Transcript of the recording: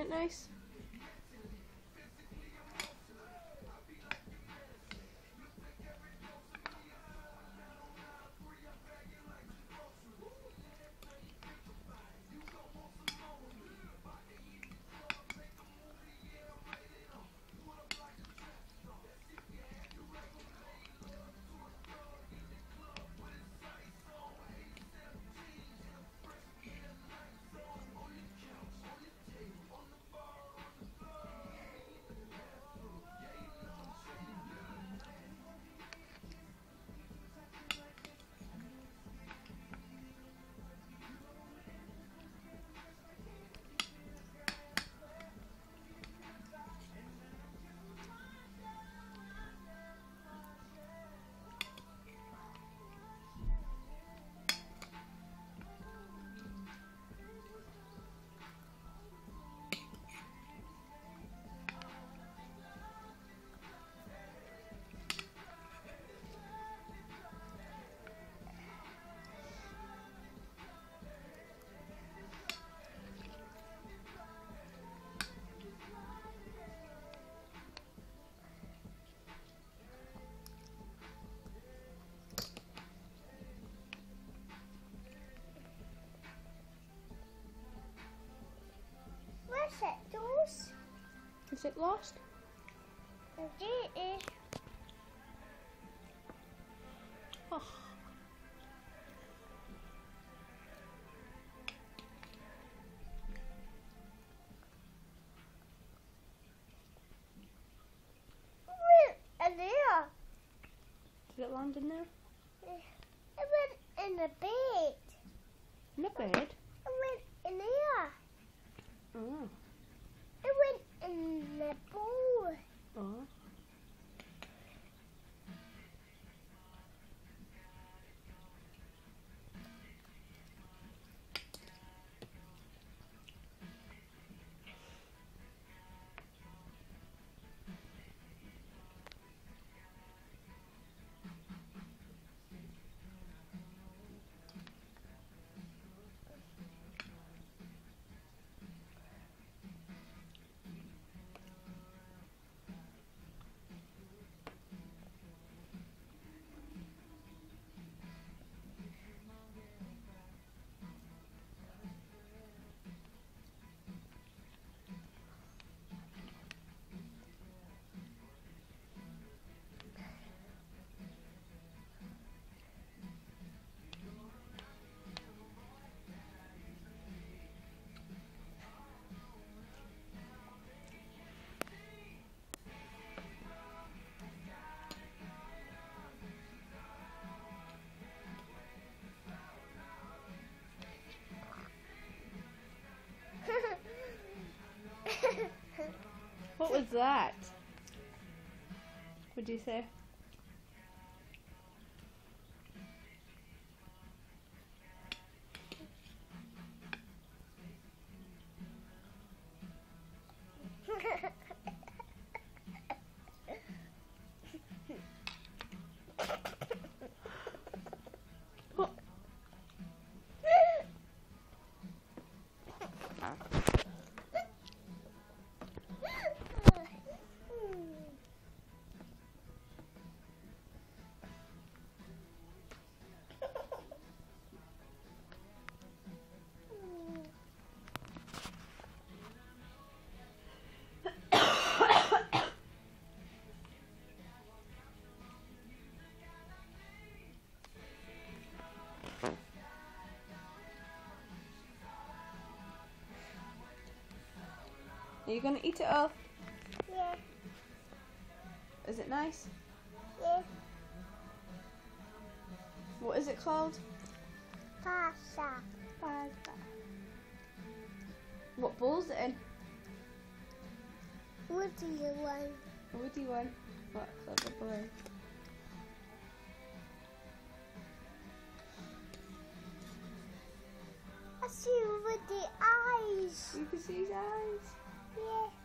it nice? Is it lost? It is. Oh. In there. Did it land in there? It went in the bed. In the bed? It went in there. Oh. It went in the bowl. Oh. What was that? What'd you say? Are you going to eat it all? Yeah. Is it nice? Yeah. What is it called? Pasta. Pasta. What bowl's it in? Woody one. A woody one. What a clever boy. I see Woody eyes. You can see his eyes. Yeah.